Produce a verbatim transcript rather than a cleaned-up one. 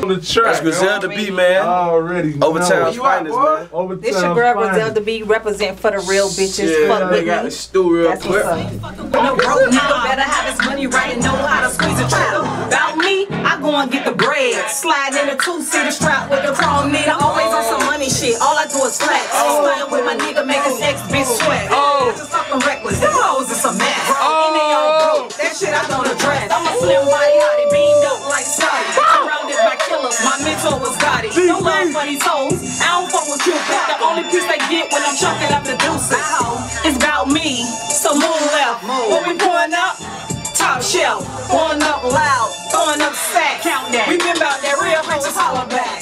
on the track. That's Griselda B, man. Already. Overtown's finest, man. Overtown's This your girl Griselda B, represent for the real bitches. Yeah, Fuck they with got me. the stew real That's quick. what's up. No broke nigga better have his money right and know how to squeeze a trigger. About me, I go and get the bread. Slide in a two-seater strap with the chrome needle. Always on some money shit. All I do is flex. Sliding with my nigga, make his ex bitch sweat. Oh, just fucking reckless. Them hoes is a mess. And they all broke. That shit I don't address. I'm a slim body hottie, beamed up like Scotty. Surrounded by killers, my mentor was Gotti. No love for these hoes. I don't fuck with Cupid. The only piece they get when I'm chucking up the deuces. It's about me, so move left. What we pouring up? Top shelf. Pouring up loud, throwing up sacks. Count that. We been about that real bitches holler back.